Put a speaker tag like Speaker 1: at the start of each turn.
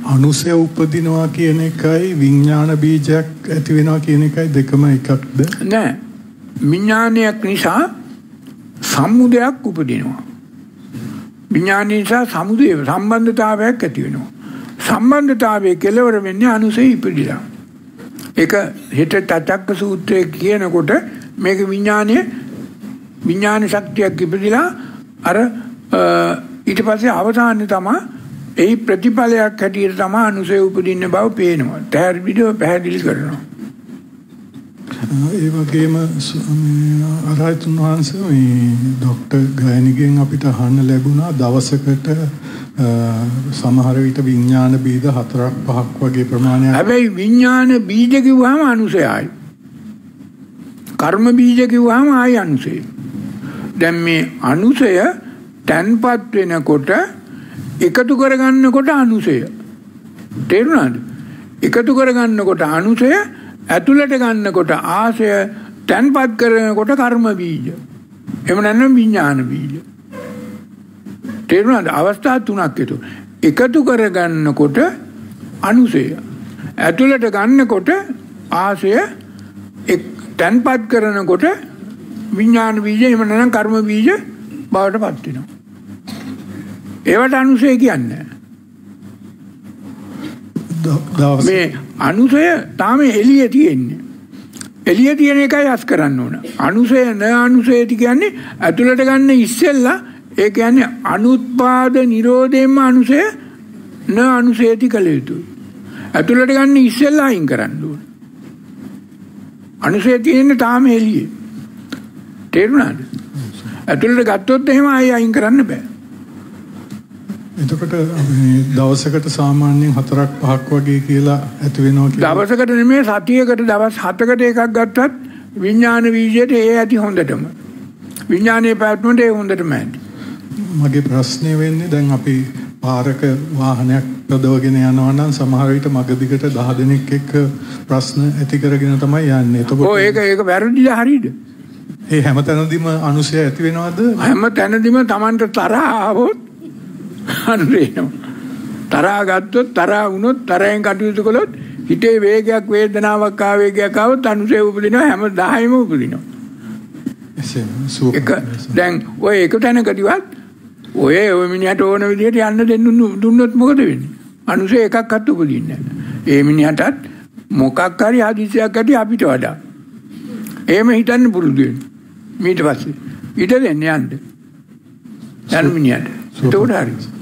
Speaker 1: අනුසය උපදිනවා කියන එකයි විඥාන බීජයක් ඇති වෙනවා කියන එකයි දෙකම එකක්ද?
Speaker 2: නෑ. විඥානයක් නිසා සමුදයක් උපදිනවා. විඥානය නිසා සමුදේ සම්බන්ධතාවයක් ඇති වෙනවා. සම්බන්ධතාවයේ කෙලවර වෙන්නේ අනුසය ඉපදිලා. ඒක හිත තචක්ක සූත්‍රයේ කියනකොට මේක විඥාන ශක්තියක් ඉපදිලා අර ඊට පස්සේ අවසානයේ තමයි ඒ ප්‍රතිඵලයක් හැටියට තමයි අනුසය උපදින්න බව පේනවා. පැහැදිලි කරනවා.
Speaker 1: ඒ වගේම අරහතුන් වහන්සේ මේ ડોක්ටර් ගායනිගෙන් අපිට අහන්න ලැබුණා දවසකට සමහර විට විඥාන බීජ 4-5ක් වගේ ප්‍රමාණයක්.
Speaker 2: හැබැයි විඥාන බීජ කිව්වම අනුසයයි. කර්ම බීජ කිව්වම ආයි අනුසයයි. දැන් මේ අනුසය තන්පත් වෙනකොට එකතු කරගන්නකොට අනුසය. තේරුණාද? එකතු කරගන්නකොට අනුසය, ඇතුළට ගන්නකොට ආසය, තන්පත් කරනකොට කර්ම බීජ. එහෙම නැත්නම් විඥාන බීජ. තේරුණාද? අවස්ථා තුනක් එකතු කරගන්නකොට අනුසය, ඇතුළට ගන්නකොට ආසය, තන්පත් කරනකොට විඥාන බීජ, එහෙම නැත්නම් කර්ම බීජ බවට පත් වෙනවා. ඒවට අනුසය කියන්නේ. මේ අනුසය තාම එළියේ තියෙන්නේ. එළියේ තියෙන එකයි අස් කරන්න ඕන. අනුසය න අනුසයටි කියන්නේ ඇතුළට ගන්න ඉස්සෙල්ලා ඒ කියන්නේ අනුත්පාද නිරෝධයෙන්ම අනුසය න අනුසයටි කළ යුතුයි. ඇතුළට ගන්න ඉස්සෙල්ලා අයින් කරන්න ඕන. අනුසය තියෙන්නේ තාම එළියේ. තේරුණාද? ඇතුළට ගත්තොත් එහෙම ආයෙ අයින් කරන්න බෑ.
Speaker 1: එතකොට දවසකට සාමාන්‍යයෙන් 4-5ක් වගේ කියලා ඇති වෙනවා කියලා.
Speaker 2: දවසකට නෙමෙයි සතියකට දවස් 7කට එකක් ගත්තත් විඥාන බීජයට ඒ ඇති හොඳටම. විඥානයේ පැවැත්මට ඒ හොඳටම ඇති.
Speaker 1: මගේ ප්‍රශ්නේ වෙන්නේ දැන් අපි පාරක වාහනයක් ප්‍රදවගෙන යනවා නම් සමහර විට මග දිගට 10 දෙනෙක් එක්ක ප්‍රශ්න ඇති කරගෙන තමයි යන්නේ.
Speaker 2: එතකොට ඒක වැරදිද හරියද?
Speaker 1: ඒ හැම තැනදීම අනුසය ඇති වෙනවද?
Speaker 2: හැම තැනදීම Tamanට තරහ ආවොත් අනුරේනවා. තරහ ගත්තොත් තරහ වුණොත් තරහෙන් කටයුතු කළොත් හිතේ වේගයක් වේදනාවක් ආවේගයක් ආවොත් අනුසය උපදිනවා. හැම 10ම උපදිනවා. දැන් ඔය එක තැනකදීවත් ඔය මිනිහට ඕන විදිහට යන්න දුන්නොත් මොකද වෙන්නේ? අනුසය එකක්වත් උපදින්නේ නැහැ. ඒ මිනිහටත් මොකක් හරි හදිසියක් ඇති අපිට වඩා. එහෙම හිතන්න පුරුදු වෙන්න. ඊට පස්සේ ඊට දෙන්නේ යන්න. යන මිනිහට. ඒක උඩ හරි.